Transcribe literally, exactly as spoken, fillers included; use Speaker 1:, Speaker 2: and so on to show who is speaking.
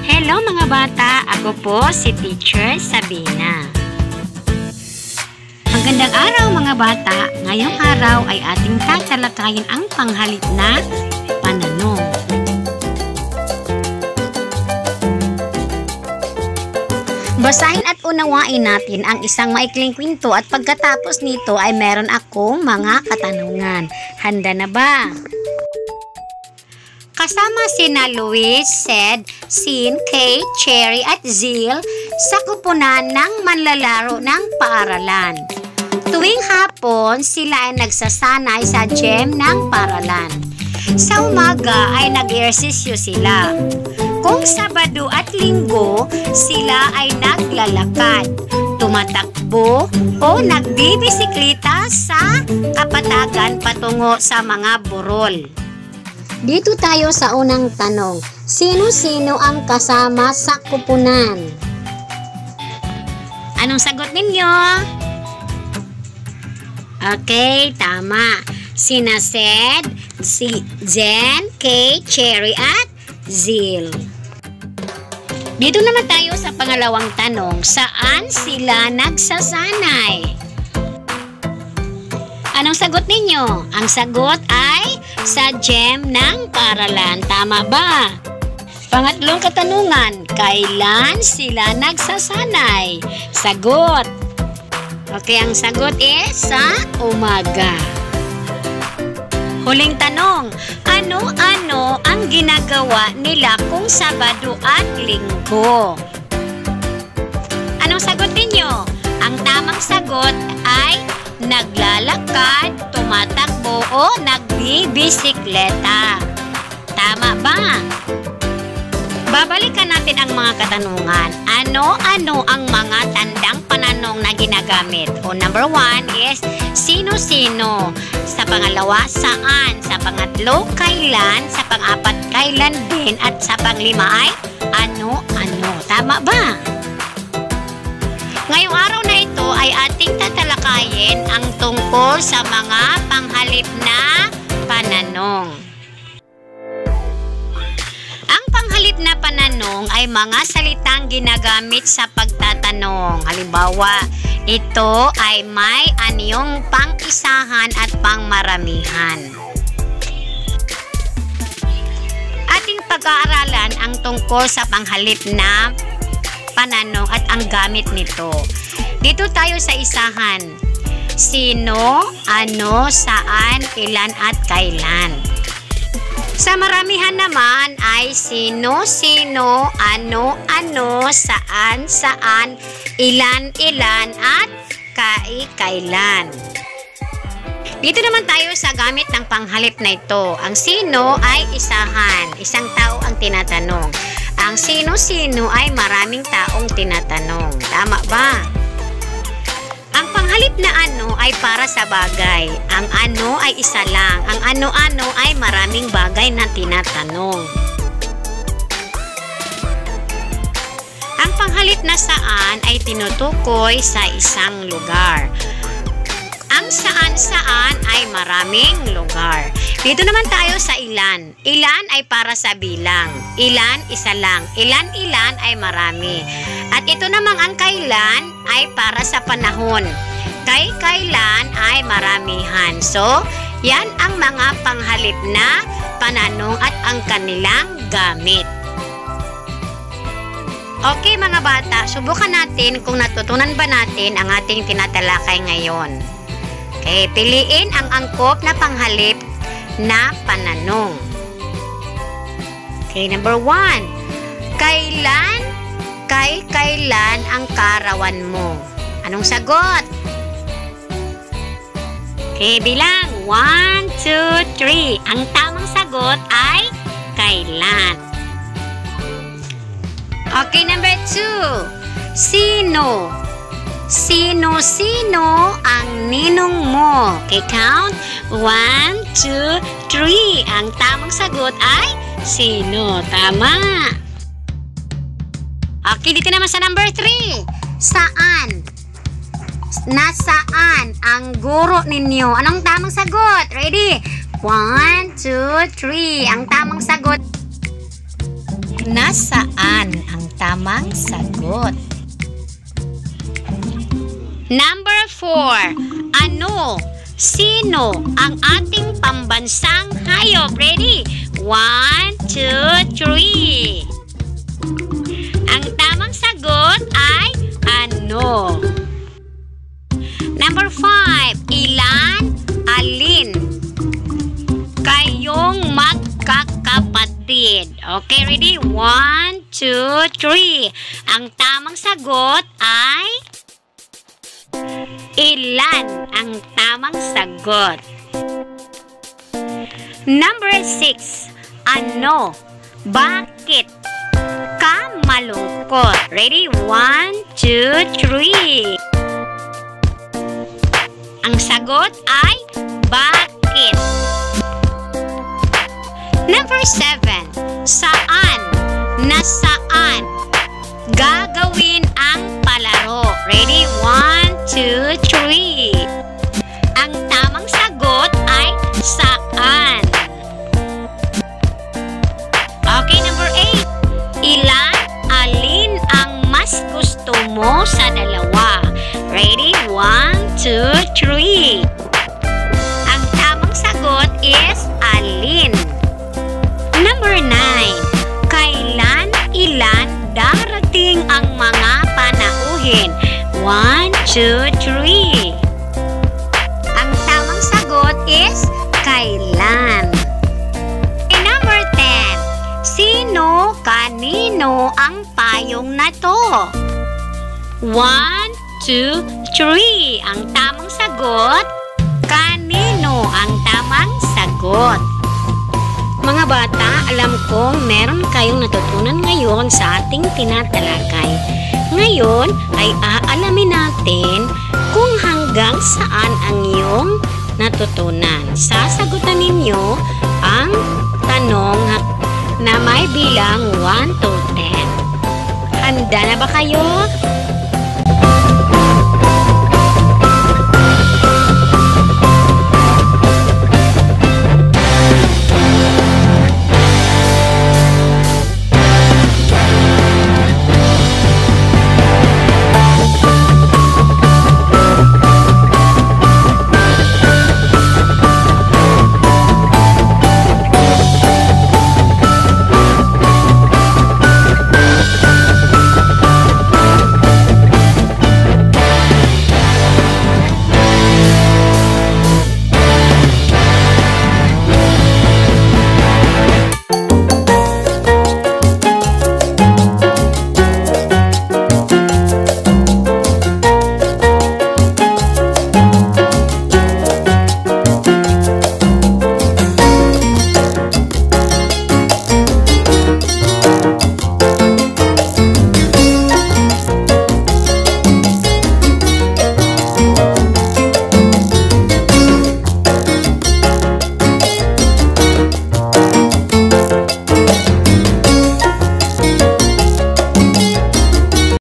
Speaker 1: Hello mga bata, ako po si Teacher Sabina. Magandang araw mga bata, ngayong araw ay ating tatalakayin ang panghalip na pananong. Basahin at unawain natin ang isang maikling kwento at pagkatapos nito ay meron akong mga katanungan. Handa na ba? Kasama sina Luis, Sed, Sin, Kay, Cherry at Zil sa kupunan ng manlalaro ng paaralan. Tuwing hapon, sila ay nagsasanay sa gym ng paaralan. Sa umaga ay nag-ehersisyo sila. Kung Sabado at Linggo, sila ay naglalakad, tumatakbo o nagbibisikleta sa kapatagan patungo sa mga burol. Dito tayo sa unang tanong. Sino-sino ang kasama sa kupunan? Anong sagot ninyo? Okay, tama. Sina Sed, si Jen, Kay, Cherry at Zil. Dito naman tayo sa pangalawang tanong. Saan sila nagsasanay? Anong sagot ninyo? Ang sagot ay sa gym ng paaralan. Tama ba? Pangatlong katanungan, kailan sila nagsasanay? Sagot. Okay, ang sagot is sa umaga. Huling tanong, ano-ano ang ginagawa nila kung Sabado at Linggo? Anong sagot ninyo? Ang tamang sagot ay naglalakad, tumatakbo o nagbibisikleta. Tama ba? Babalikan natin ang mga katanungan. Ano-ano ang mga tandang pananong na ginagamit? O number one is sino-sino. Sa pangalawa, saan. Sa pangatlo, kailan. Sa pang-apat, kailan din. At sa panglima ay ano-ano. Tama ba? Ngayong araw na ito ay ating tatalakayin ang tungkol sa mga panghalip na pananong. Ang panghalip na pananong ay mga salitang ginagamit sa pagtatanong. Halimbawa, ito ay may anyong pang-isahan at pang-maramihan. Ating pag-aaralan ang tungkol sa panghalip na pananong at ang gamit nito. Dito tayo sa isahan. Sino, ano, saan, ilan at kailan. Sa maramihan naman ay sino, sino, ano, ano, saan, saan, ilan, ilan at kai, kailan. Dito naman tayo sa gamit ng panghalip na ito. Ang sino ay isahan, isang tao ang tinatanong. Ang sino-sino ay maraming taong tinatanong. Tama ba? Ang panghalip na ano ay para sa bagay. Ang ano ay isa lang. Ang ano-ano ay maraming bagay na tinatanong. Ang panghalip na saan ay tinutukoy sa isang lugar. Ang saan-saan ay maraming lugar. Dito naman tayo sa ilan. Ilan ay para sa bilang. Ilan, isa lang. Ilan-ilan ay marami. At ito namang ang kailan ay para sa panahon. Kay-kailan ay maramihan. So, yan ang mga panghalip na pananong at ang kanilang gamit. Okay mga bata, subukan natin kung natutunan ba natin ang ating tinatalakay ngayon. Okay, piliin ang angkop na panghalip na pananong. Okay, number one. Kailan, kay kailan ang kaarawan mo? Anong sagot? Okay, bilang. One, two, three. Ang tamang sagot ay kailan. Okay, number two. Sino? Sino-sino ang ninong mo? Okay, count. One, two, three. Ang tamang sagot ay sino. Tama. Okay, dito naman sa number three. Saan? Nasaan ang guro ninyo? Anong tamang sagot? Ready? One, two, three. Ang tamang sagot Nasaan ang tamang sagot? Number four. Ano? Sino ang ating pambansang hayop? Ready? One, two, three. Ang tamang sagot ay ano? Number five. Ilan? Alin? Kayong magkakapatid. Okay, ready? One, two, three. Ang tamang sagot ay ilan ang tamang sagot. Number six. Ano? Bakit ka malungkot? Ready? One, two, three. Ang sagot ay bakit. Number seven. Saan? Nasaan gagawin ang palaro? Ready? One, two, three. Ang tamang sagot ay saan. Okay, number eight. Ilan, alin ang mas gusto mo sa dalawa? Ready? One, two, three. Ang tamang sagot is alin. Number nine. Kailan, ilan darating ang mga panauhin? One, two, three. Ang tamang sagot is kailan. And number ten. Sino, kanino ang payong na to? One, two, three. Ang tamang sagot, kanino ang tamang sagot. Mga bata, alam kong meron kayong natutunan ngayon sa ating tinatalakay. Ngayon ay aalamin natin kung hanggang saan ang iyong natutunan. Sasagutan ninyo ang tanong na may bilang one to ten. Handa na ba kayo?